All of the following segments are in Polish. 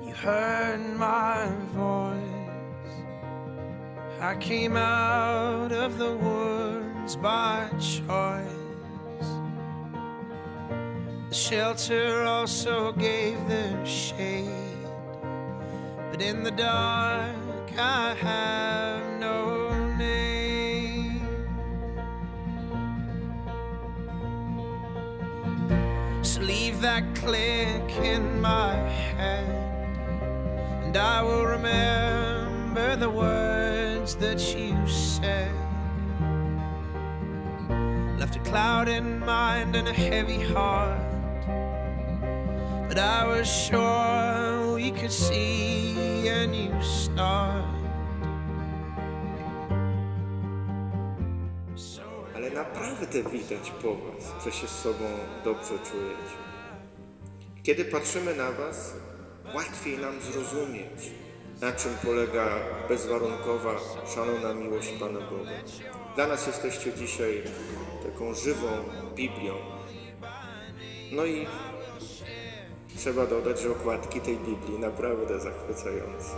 You heard my voice. I came out of the woods by choice. The shelter also gave their shade, but in the dark I have no name. So leave that click in my head, and I will remember the words that you said. Left a cloud in mind and a heavy heart, but I was sure we could see a new start. Ale naprawdę widać po was, że się z sobą dobrze czujecie. Kiedy patrzymy na was, łatwiej nam zrozumieć, na czym polega bezwarunkowa, szalona miłość Pana Boga. Dla nas jesteście dzisiaj taką żywą Biblią. No i trzeba dodać, że okładki tej Biblii naprawdę zachwycające.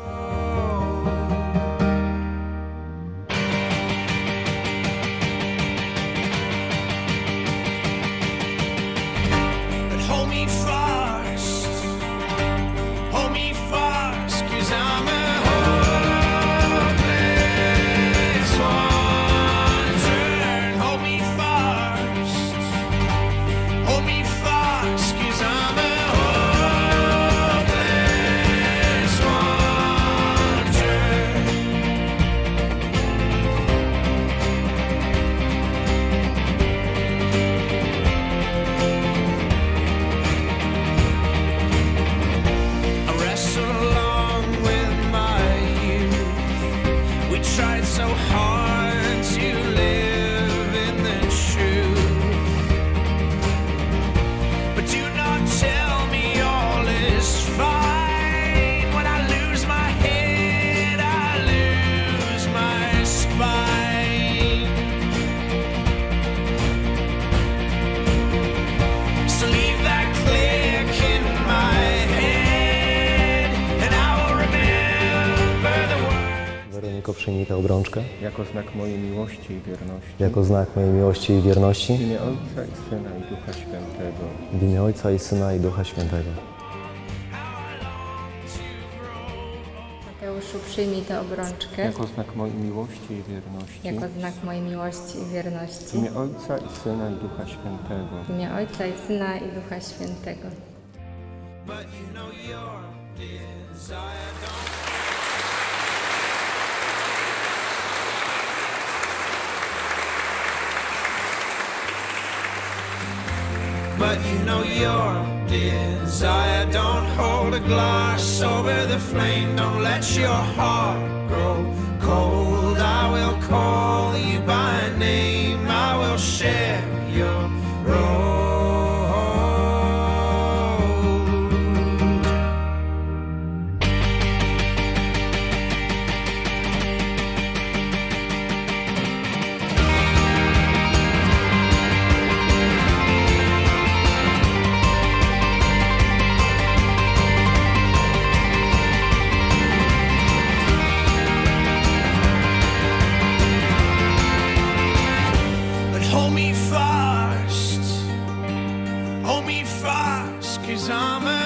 Weroniko, przyjmij tę obrączkę. Jako znak mojej miłości i wierności. Jako znak mojej miłości i wierności. W imię Ojca i Syna i Ducha Świętego. W imię Ojca i Syna i Ducha Świętego. Mateuszu, przyjmij tę obrączkę. Jako znak mojej miłości i wierności. Jako znak mojej miłości i wierności. W imię Ojca i Syna i Ducha Świętego. W imię Ojca i Syna i Ducha Świętego. But you know your desire. Don't hold a glass over the flame. Don't let your heart grow cold. I will call you by name. I will share your road. Hold me fast, 'cause I'm a